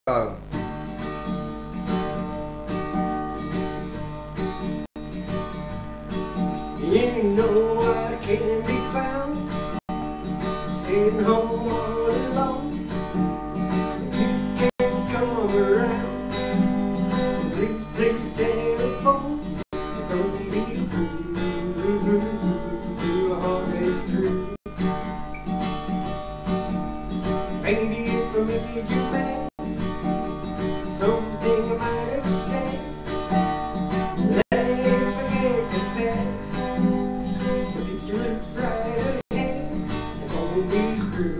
Go. You know I can't be found sitting home all alone. You can't come around. Please, please telephone. Don't be rude. Your heart is true. Maybe if I made you mad, something I might have said. Let's forget the past. The future looks bright ahead. It won't be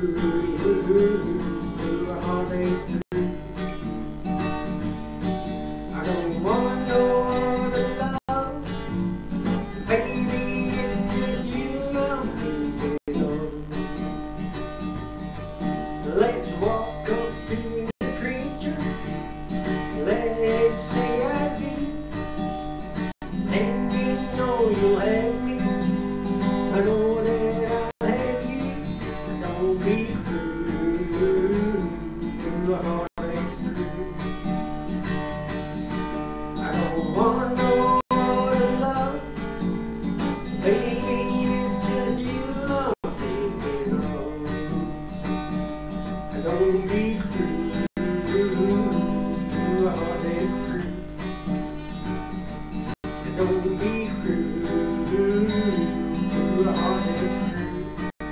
through. Your heart is true. I don't want no other love. Baby, it's just you I'm thinking of. Let's walk up to the creature. Let's say I do. And you know you'll have me. I know that I'll have you. Don't be cruel. Your heart is true. I don't want no other love. Baby, it's just you I'm thinking of. Don't be cruel. Your heart is true. Don't be cruel. Your heart is true.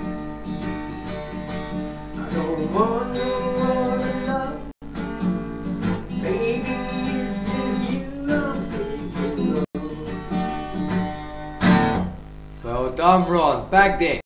I don't want no other love. Baby, it's just you I'm thinking of. Well done, Ron. Bagged it.